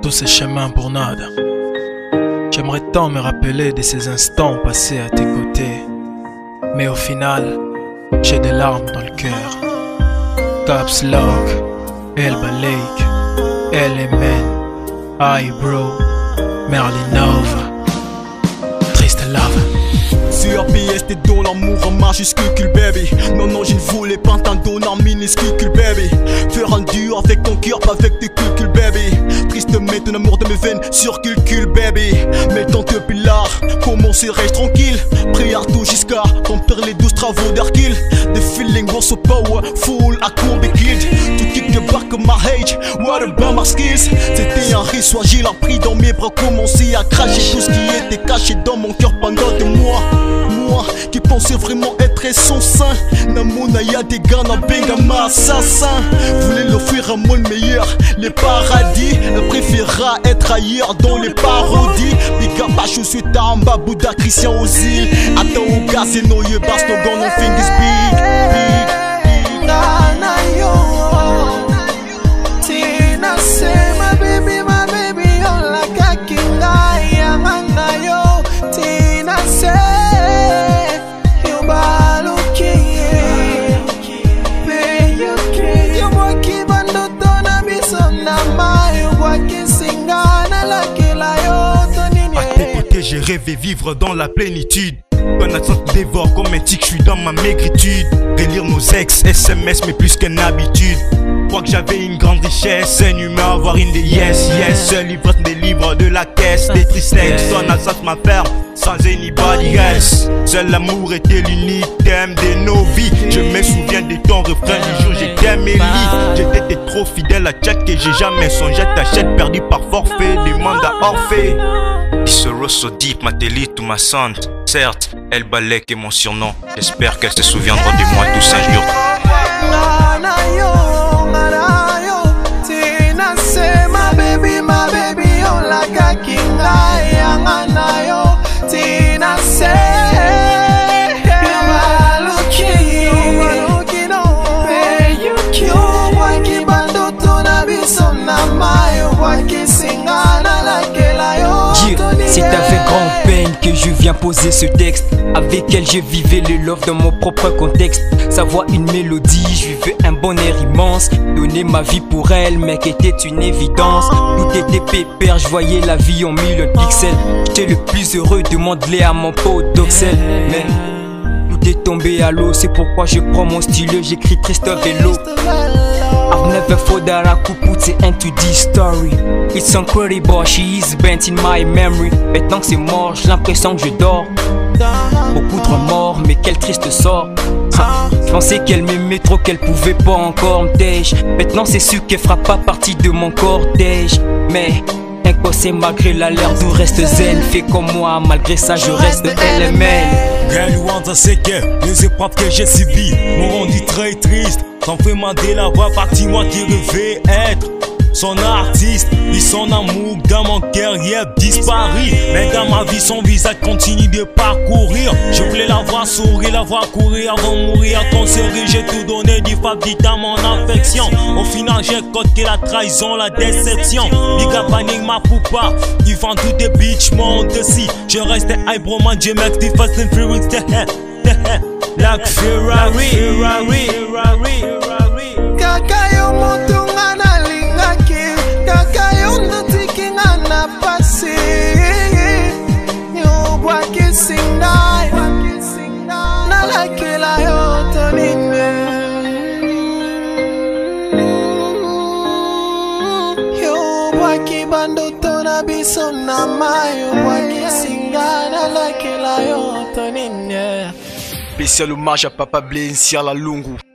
tous ces chemins pour nada. J'aimerais tant me rappeler de ces instants passés à tes côtés, mais au final, j'ai des larmes dans le cœur. Caps Lock, Elba Lake, LMN, I Bro, Merlin Nova, Triste Love. Sur PS t'es dans l'amour en majuscule baby. Non non je ne voulais pas t'en donner en minuscule baby. Faire un duo avec ton cœur pas avec tes calculs baby. Triste mais ton amour de mes veines surcule baby. Mais tant que pilard, comment serais-je tranquille? Prière tout jusqu'à remplir les 12 travaux d'Hercule. Des feelings so power, full à combi kid. Tout kick de barque ma age, what about my skills? C'était un risque, soit j'ai pris dans mes bras, commencé à cracher tout ce qui était caché dans mon cœur pendant des mois. Moi qui pensais vraiment être son sein. Namona y'a des gars na bengama assassin. Voulais l'offrir un monde meilleur, les paradis. Elle préférera être ailleurs dans les parodies. Big up à suis Tamba, Bouddha, Christian aux îles. Attends au gaz et no you bast no gun, no fingers big, big, big. Nana yo, Tina say my baby, oh like a king I am. Nana yo, Tina say. J'ai rêvé vivre dans la plénitude. Un accent dévore comme un tic, je suis dans ma maigritude. Relire nos ex, SMS, mais plus qu'une habitude. Crois que j'avais une grande richesse, un humain, avoir une des yes, yes. Seul ivresse des livres de la caisse, des tristesses. Son alsace ma ferme, sans anybody else. Seul l'amour était l'unique thème de nos vies. Je me souviens de ton refrain du jour j'étais Amélie. J'étais trop fidèle à Tchèque que j'ai jamais songé. T'achètes perdu par forfait, demande à Orphée. This rose so deep, ma télé to ma sante. Certes, elle balait que mon surnom. J'espère qu'elle se souviendra de moi tous un jour. Tina say my baby, oh like a king I am. Tina say you are looking on. You waki bando tona bisona mayo waki singana like elayo. C'est avec grande peine que je viens poser ce texte. Avec elle je vivais le love dans mon propre contexte. Sa voix une mélodie, je vivais un bonheur immense. Donner ma vie pour elle, mec, était une évidence. Tout était pépère, je voyais la vie en millions de pixels. J'étais le plus heureux de modeler à mon pote d'Oxel. Mais tout est tombé à l'eau, c'est pourquoi je prends mon stylo, j'écris triste vélo. I've never thought that I could put it into this story. It's incredible, she is bent in my memory. Maintenant que c'est mort, j'ai l'impression que je dors. Beaucoup de remords, mais quel triste sort. Je pensais qu'elle m'aimait trop, qu'elle pouvait pas encore me tèche. Maintenant c'est sûr qu'elle fera pas partie de mon cortège. Mais inconscient malgré l'alerte, tout reste zen. Fais comme moi, malgré ça je reste LMN. Girl, Wanda, c'est que les épreuves que j'ai subies m'ont rendu très triste. T'en fais la voix partie moi qui rêvais être son artiste. Et son amour dans mon cœur y est disparu. Mais dans ma vie son visage continue de parcourir. Je voulais la voir sourire, la voir courir avant de mourir. Ton série j'ai tout donné du fabdit à mon affection. Au final j'ai coté la trahison, la déception. Big up panique ma poupa, ils vendent tout des bitch monte si. Je reste eyebrow man, je make the fast and furious the head. Like Ferrari. Kakayo moto ngana lingaki, kakayo ndotiki ngana pasi. Yo waki singai, na lakila yo tonine. Yo waki bando tona bisona mayo waki singai na lakila yo tonine. Spécial hommage à Papa Blé, Nsia la Lungu.